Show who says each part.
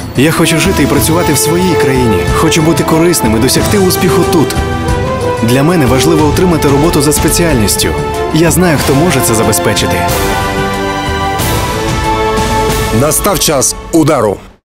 Speaker 1: Я хочу жити і працювати в своїй країні. Хочу бути корисним і досягти успіху тут. Для мене важливо отримати роботу за спеціальністю. Я знаю, хто може це забезпечити.
Speaker 2: Настав час удару.